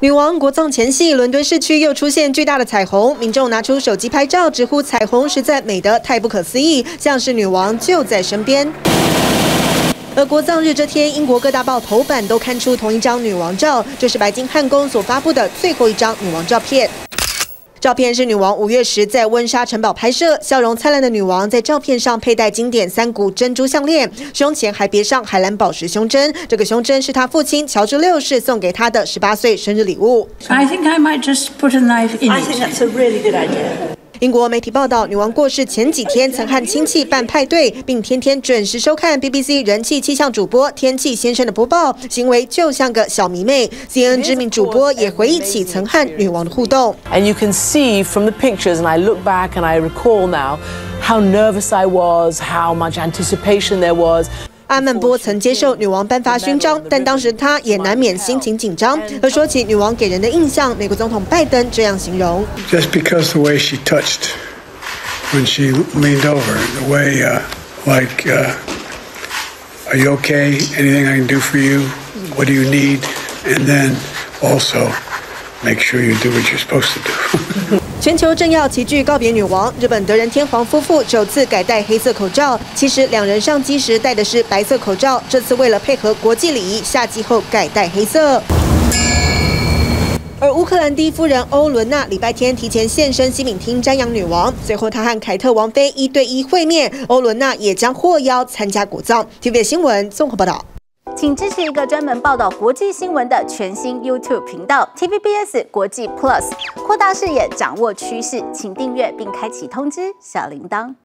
女王国葬前夕，伦敦市区又出现巨大的彩虹，民众拿出手机拍照，直呼彩虹实在美得太不可思议，像是女王就在身边。而国葬日这天，英国各大报头版都刊出同一张女王照，这是白金汉宫所发布的最后一张女王照片。 照片是女王5月10在温莎城堡拍摄，笑容灿烂的女王在照片上佩戴经典3股珍珠项链，胸前还别上海蓝宝石胸针。这个胸针是她父亲乔治6世送给她的18岁生日礼物。 I think I might just put a knife in it. I think that's a really good idea. 英国媒体报道，女王过世前几天曾和亲戚办派对，并天天准时收看 BBC 人气气象主播天气先生的播报，行为就像个小迷妹。CNN 知名主播也回忆起曾和女王的互动。 And you can see from the pictures, and I look back and I recall now how nervous I was, how much anticipation there was. 阿曼波曾接受女王颁发勋章，但当时她也难免心情紧张。而说起女王给人的印象，美国总统拜登这样形容 ：Just because the way she touched when she leaned over, the way like, are you okay? Anything I can do for you? What do you need? And then also make sure you do what you're supposed to do. 全球正要齐聚告别女王，日本德仁天皇夫妇首次改戴黑色口罩。其实两人上机时戴的是白色口罩，这次为了配合国际礼仪，下机后改戴黑色。而乌克兰第一夫人欧伦娜礼拜天提前现身西敏厅瞻仰女王，随后她和凯特王妃1对1会面，欧伦娜也将获邀参加国葬。TVB 新闻综合报道。 请支持一个专门报道国际新闻的全新 YouTube 频道 TVBS 国际 Plus， 扩大视野，掌握趋势，请订阅并开启通知小铃铛。